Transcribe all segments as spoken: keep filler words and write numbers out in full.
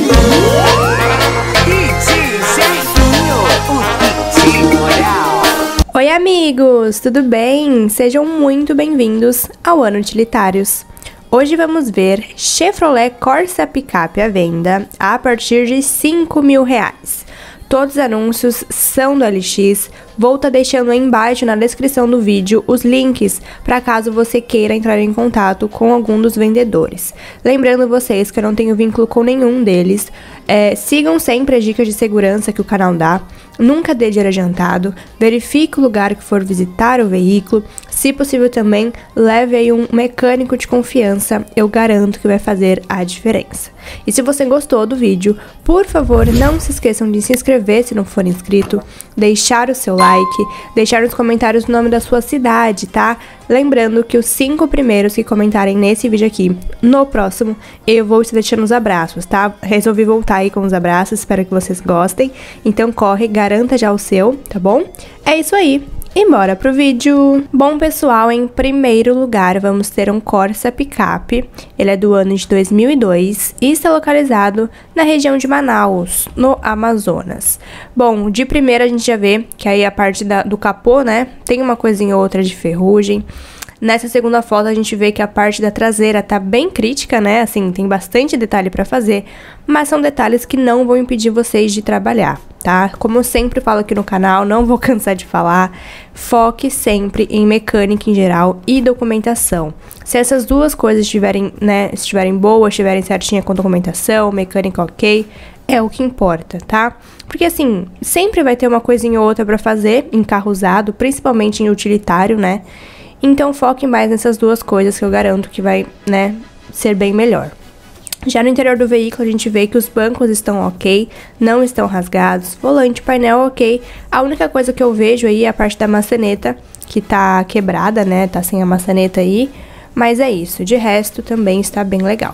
Oi amigos, tudo bem? Sejam muito bem-vindos ao Ano Utilitários. Hoje vamos ver Chevrolet Corsa picape à venda a partir de cinco mil reais. Todos os anúncios são do L X, vou estar deixando aí embaixo na descrição do vídeo os links para caso você queira entrar em contato com algum dos vendedores. Lembrando vocês que eu não tenho vínculo com nenhum deles, é, sigam sempre as dicas de segurança que o canal dá, nunca dê dinheiro adiantado, verifique o lugar que for visitar o veículo, se possível também leve aí um mecânico de confiança, eu garanto que vai fazer a diferença. E se você gostou do vídeo, por favor não se esqueçam de se inscrever se não for inscrito, deixar o seu like, deixar nos comentários o nome da sua cidade, tá? Lembrando que os cinco primeiros que comentarem nesse vídeo aqui, no próximo, eu vou te deixando os abraços, tá? Resolvi voltar aí com os abraços, espero que vocês gostem. Então corre, garanta já o seu, tá bom? É isso aí. E bora pro vídeo! Bom, pessoal, em primeiro lugar vamos ter um Corsa picape. Ele é do ano de dois mil e dois e está localizado na região de Manaus, no Amazonas. Bom, de primeira a gente já vê que aí a parte da, do capô, né, tem uma coisinha ou outra de ferrugem. Nessa segunda foto a gente vê que a parte da traseira tá bem crítica, né, assim, tem bastante detalhe pra fazer, mas são detalhes que não vão impedir vocês de trabalhar, tá? Como eu sempre falo aqui no canal, não vou cansar de falar, foque sempre em mecânica em geral e documentação. Se essas duas coisas estiverem, né, estiverem boas, estiverem certinha com documentação, mecânica ok, é o que importa, tá? Porque assim, sempre vai ter uma coisinha ou outra pra fazer em carro usado, principalmente em utilitário, né? Então foque mais nessas duas coisas que eu garanto que vai, né, ser bem melhor. Já no interior do veículo a gente vê que os bancos estão ok, não estão rasgados, volante, painel ok. A única coisa que eu vejo aí é a parte da maçaneta, que tá quebrada, né, tá sem a maçaneta aí. Mas é isso, de resto também está bem legal.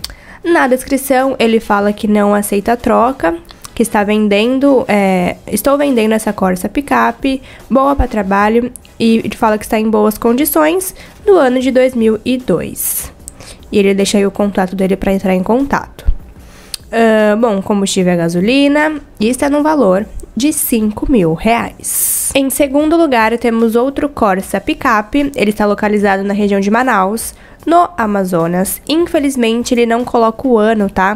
Na descrição ele fala que não aceita troca, que está vendendo, é, estou vendendo essa Corsa picape, boa para trabalho, e fala que está em boas condições, do ano de dois mil e dois. E ele deixa aí o contato dele para entrar em contato. Uh, bom, combustível é gasolina, e está no valor de cinco mil reais. Em segundo lugar, temos outro Corsa picape, ele está localizado na região de Manaus, no Amazonas. Infelizmente, ele não coloca o ano, tá?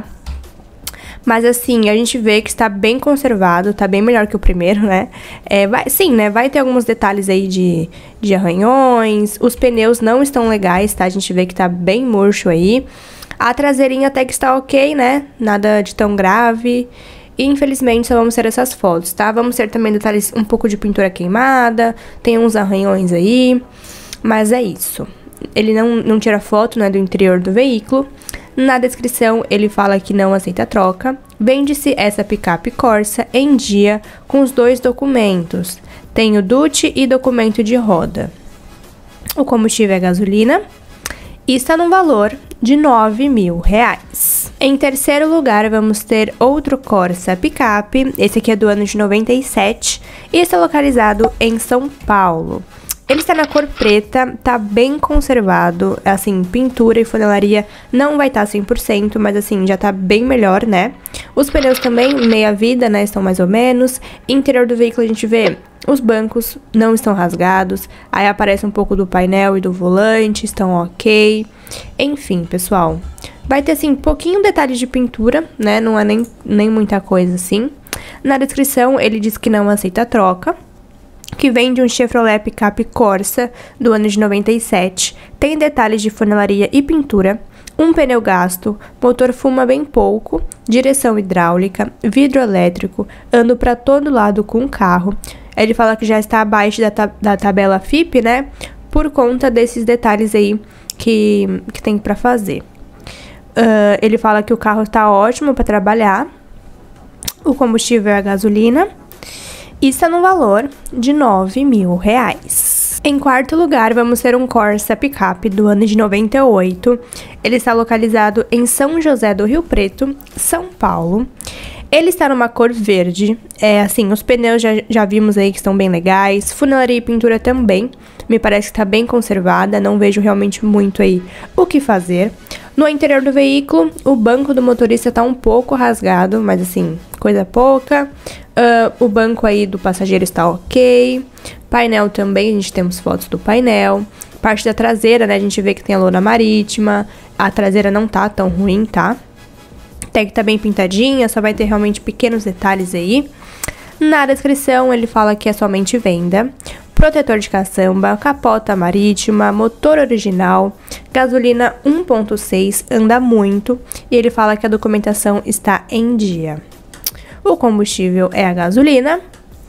Mas assim, a gente vê que está bem conservado, tá bem melhor que o primeiro, né? É, vai, sim, né? Vai ter alguns detalhes aí de, de arranhões, os pneus não estão legais, tá? A gente vê que tá bem murcho aí. A traseirinha até que está ok, né? Nada de tão grave. E infelizmente só vamos ter essas fotos, tá? Vamos ter também detalhes, um pouco de pintura queimada, tem uns arranhões aí, mas é isso. Ele não, não tira foto, né, do interior do veículo. Na descrição, ele fala que não aceita troca. Vende-se essa picape Corsa em dia com os dois documentos. Tem o D U T e documento de roda. O combustível é gasolina e está no valor de nove mil reais. Em terceiro lugar, vamos ter outro Corsa picape. Esse aqui é do ano de noventa e sete e está localizado em São Paulo. Ele está na cor preta, tá bem conservado, assim, pintura e funilaria não vai estar cem por cento, mas assim, já tá bem melhor, né? Os pneus também, meia vida, né, estão mais ou menos. Interior do veículo a gente vê, os bancos não estão rasgados, aí aparece um pouco do painel e do volante, estão ok. Enfim, pessoal, vai ter assim, pouquinho detalhe de pintura, né, não é nem, nem muita coisa assim. Na descrição ele diz que não aceita troca, que vende um Chevrolet picape Corsa do ano de noventa e sete, tem detalhes de funilaria e pintura, um pneu gasto, motor fuma bem pouco, direção hidráulica, vidro elétrico, ando para todo lado com o carro. Ele fala que já está abaixo da, tab da tabela F I P, né, por conta desses detalhes aí que, que tem para fazer. Uh, ele fala que o carro está ótimo para trabalhar, o combustível é a gasolina, e está no valor de nove mil reais. Em quarto lugar, vamos ter um Corsa picape do ano de noventa e oito. Ele está localizado em São José do Rio Preto, São Paulo. Ele está numa cor verde, é assim, os pneus já, já vimos aí que estão bem legais, funilaria e pintura também, me parece que está bem conservada, não vejo realmente muito aí o que fazer. No interior do veículo, o banco do motorista tá um pouco rasgado, mas assim, coisa pouca. Uh, o banco aí do passageiro está ok. Painel também, a gente temos fotos do painel. Parte da traseira, né, a gente vê que tem a lona marítima. A traseira não tá tão ruim, tá? Até que tá bem pintadinha, só vai ter realmente pequenos detalhes aí. Na descrição, ele fala que é somente venda. Protetor de caçamba, capota marítima, motor original, gasolina um ponto seis, anda muito, e ele fala que a documentação está em dia. O combustível é a gasolina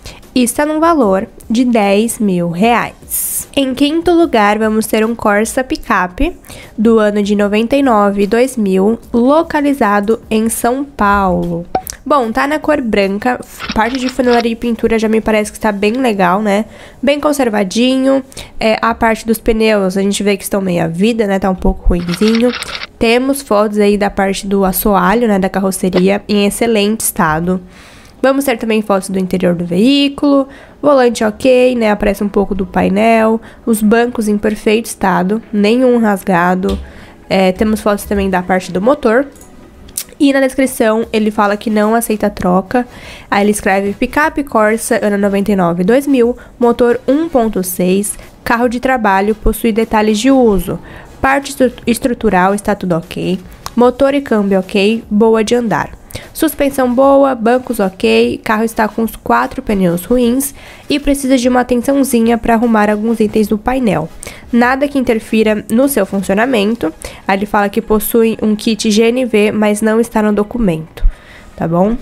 e está no valor de dez mil reais. Em quinto lugar, vamos ter um Corsa picape do ano de noventa e nove e dois mil, localizado em São Paulo. Bom, tá na cor branca, parte de funilaria e pintura já me parece que está bem legal, né? Bem conservadinho, é, a parte dos pneus a gente vê que estão meia vida, né? Tá um pouco ruinzinho. Temos fotos aí da parte do assoalho, né, da carroceria em excelente estado. Vamos ter também fotos do interior do veículo, volante ok, né? Aparece um pouco do painel, os bancos em perfeito estado, nenhum rasgado. É, temos fotos também da parte do motor. E na descrição ele fala que não aceita troca. Aí ele escreve picape Corsa, ano noventa e nove e dois mil, motor um ponto seis, carro de trabalho, possui detalhes de uso. Parte estrutural está tudo ok. Motor e câmbio ok, boa de andar. Suspensão boa, bancos ok, carro está com os quatro pneus ruins e precisa de uma atençãozinha para arrumar alguns itens do painel. Nada que interfira no seu funcionamento. Aí ele fala que possui um kit G N V, mas não está no documento, tá bom?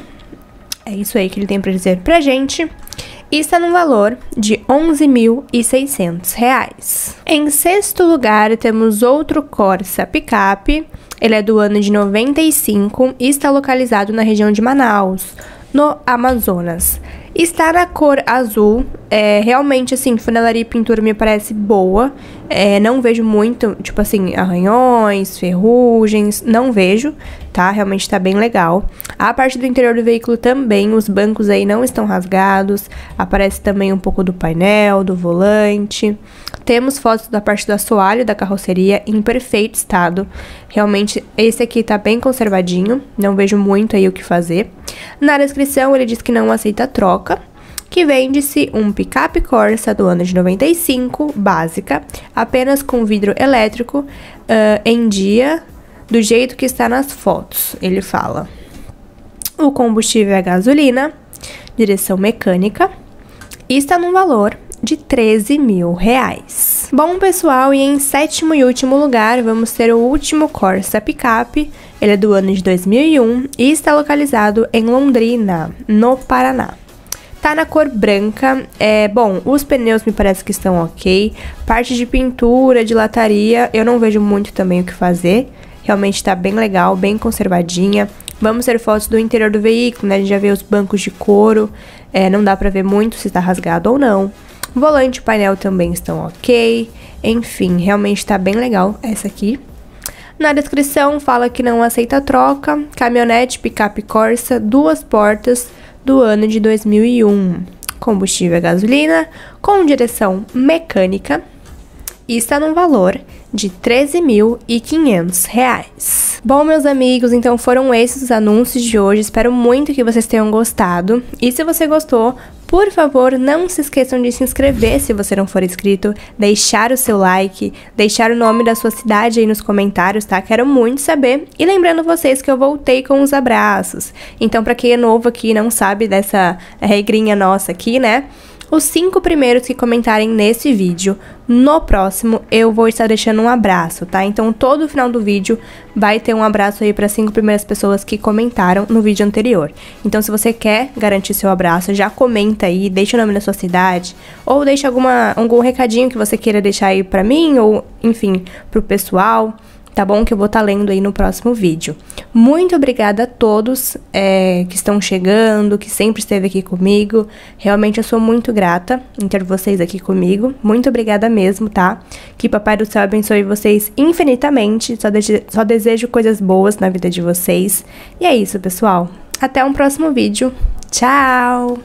É isso aí que ele tem para dizer pra gente. E está no valor de onze mil e seiscentos reais. Em sexto lugar, temos outro Corsa picape. Ele é do ano de noventa e cinco e está localizado na região de Manaus, no Amazonas. Está na cor azul, é, realmente, assim, funilaria e pintura me parece boa. É, não vejo muito, tipo assim, arranhões, ferrugens, não vejo, tá? Realmente tá bem legal. A parte do interior do veículo também, os bancos aí não estão rasgados. Aparece também um pouco do painel, do volante. Temos fotos da parte do assoalho da carroceria em perfeito estado. Realmente, esse aqui tá bem conservadinho, não vejo muito aí o que fazer. Na descrição, ele diz que não aceita troca, que vende-se um picape Corsa do ano de noventa e cinco, básica, apenas com vidro elétrico, uh, em dia, do jeito que está nas fotos, ele fala. O combustível é gasolina, direção mecânica, e está no valor de treze mil reais. Bom, pessoal, e em sétimo e último lugar, vamos ter o último Corsa picape. Ele é do ano de dois mil e um e está localizado em Londrina, no Paraná. Tá na cor branca. É, bom, os pneus me parece que estão ok. Parte de pintura, de lataria, eu não vejo muito também o que fazer. Realmente tá bem legal, bem conservadinha. Vamos ter fotos do interior do veículo, né? A gente já vê os bancos de couro. É, não dá pra ver muito se tá rasgado ou não. Volante e painel também estão ok. Enfim, realmente tá bem legal essa aqui. Na descrição fala que não aceita troca. Caminhonete picape Corsa, duas portas, do ano de dois mil e um. Combustível é gasolina, com direção mecânica. E está no valor de treze mil e quinhentos reais. Bom, meus amigos, então foram esses os anúncios de hoje. Espero muito que vocês tenham gostado. E se você gostou, por favor, não se esqueçam de se inscrever se você não for inscrito, deixar o seu like, deixar o nome da sua cidade aí nos comentários, tá? Quero muito saber. E lembrando vocês que eu voltei com os abraços. Então, pra quem é novo aqui e não sabe dessa regrinha nossa aqui, né? Os cinco primeiros que comentarem nesse vídeo, no próximo eu vou estar deixando um abraço, tá? Então, todo final do vídeo vai ter um abraço aí para as cinco primeiras pessoas que comentaram no vídeo anterior. Então, se você quer garantir seu abraço, já comenta aí, deixa o nome da sua cidade, ou deixa alguma, algum recadinho que você queira deixar aí pra mim, ou, enfim, pro pessoal, tá bom? Que eu vou estar lendo aí no próximo vídeo. Muito obrigada a todos é, que estão chegando, que sempre esteve aqui comigo. Realmente eu sou muito grata em ter vocês aqui comigo. Muito obrigada mesmo, tá? Que Papai do Céu abençoe vocês infinitamente. Só, de só desejo coisas boas na vida de vocês. E é isso, pessoal. Até um próximo vídeo. Tchau!